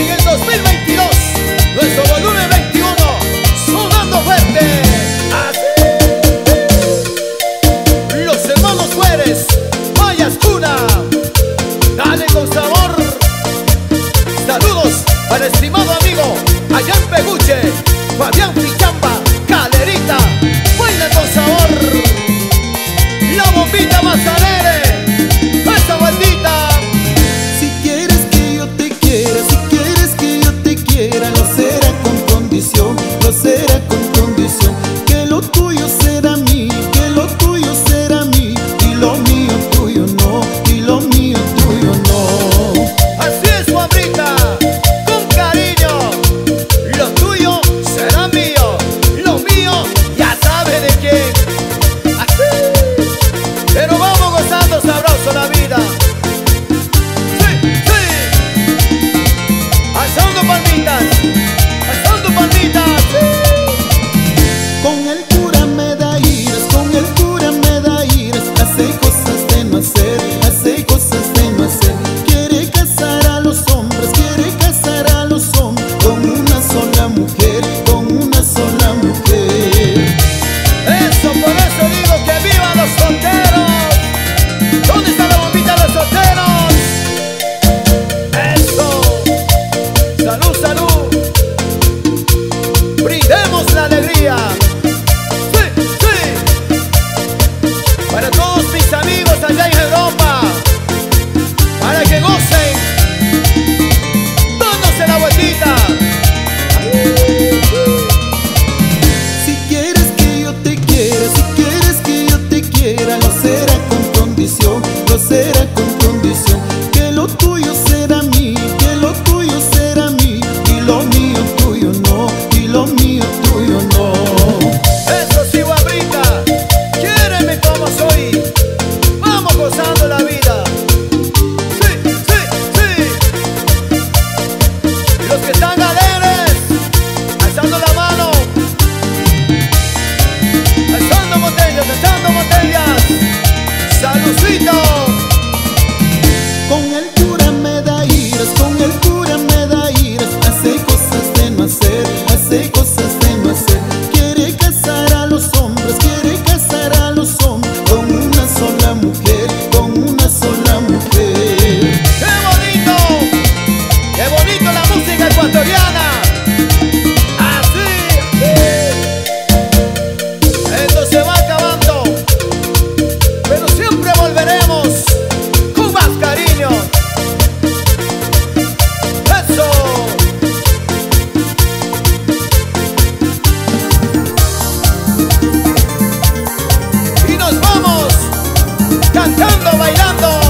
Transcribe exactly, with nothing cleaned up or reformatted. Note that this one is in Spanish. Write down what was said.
en el dos mil veintidós, nuestro volumen veintiuno, sonando fuerte. Así. Los hermanos Juárez, Mayas Cuna, dale con sabor. Saludos al estimado amigo allá en Peguche, Fabián Pichamba, Calerita, baila con sabor. La bombita más alegre, esa bandita. Si quieres que yo te quiera, si quieres que yo te quiera, lo será con condición, lo será con condición. Que lo tuyo será mío, que lo tuyo será mío, y lo mío tuyo no, y lo mío tuyo no. Así es, Juanbrita, con cariño. Lo tuyo será mío, lo mío ya sabe de quién. Así. Pero vamos gozando sabroso la vida. Sí, sí. Alzando palmitas, alzando palmitas. Sí. Con el cura me da iras, con el cura me da iras. Hace cosas de no hacer, hace cosas de no hacer. Quiere casar a los hombres, quiere casar a los hombres con una sola mujer, con una sola mujer. Eso, por eso digo que vivan los solteros. ¿Dónde está la bombita de los solteros? Eso. Salud, salud. Brindemos la alegría. Sí, sí. Para todos mis amigos allá en Europa, para que gocen, dándose la vueltita. Si quieres que yo te quiera, si quieres que yo te quiera, lo será con condición, lo será con condición. Que lo tuyo será mío, que lo tuyo será mío, y lo mío tuyo no, y lo mío tuyo no. Eso sí, guabrita, quiéreme como soy. Vamos gozando la vida. Sí, sí, sí. Y los que están alegres, alzando la mano, alzando botellas, alzando botellas. Saludcito. Con el cura me da iras, con el cura me da iras. Hace cosas de no hacer, hace cosas de no hacer. Quiere casar a los hombres, quiere casar a los hombres con una sola mujer, con una sola mujer. ¡Qué bonito! ¡Qué bonito la música ecuatoriana! Así, así. Esto se va acabando, pero siempre volveremos con más cariño. ¡Eso! Y nos vamos cantando, bailando.